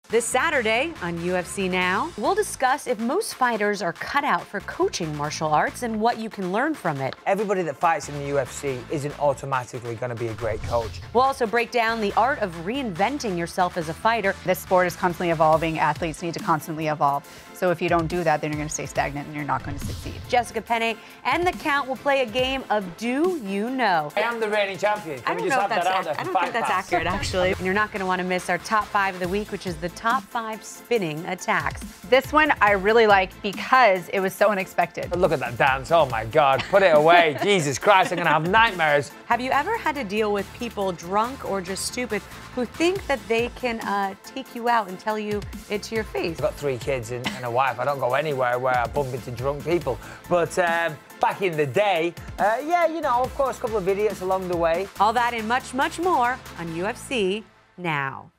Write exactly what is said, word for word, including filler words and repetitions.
This Saturday on U F C Now, we'll discuss if most fighters are cut out for coaching martial arts and what you can learn from it. Everybody that fights in the U F C isn't automatically going to be a great coach. We'll also break down the art of reinventing yourself as a fighter. This sport is constantly evolving. Athletes need to constantly evolve. So if you don't do that, then you're going to stay stagnant and you're not going to succeed. Jessica Penne and The Count will play a game of Do You Know? I am the reigning champion. Can I don't we just know have if that's that out there I for don't Fight think that's Pass? accurate, actually. And you're not going to want to miss our top five of the week, which is the top five spinning attacks. This one I really like because it was so unexpected. But look at that dance. Oh my God, put it away. Jesus Christ, I'm going to have nightmares. Have you ever had to deal with people drunk or just stupid who think that they can uh, take you out and tell you it to your face? I've got three kids and, and a wife. I don't go anywhere where I bump into drunk people. But um, back in the day, uh, yeah, you know, of course, a couple of idiots along the way. All that and much, much more on U F C Now.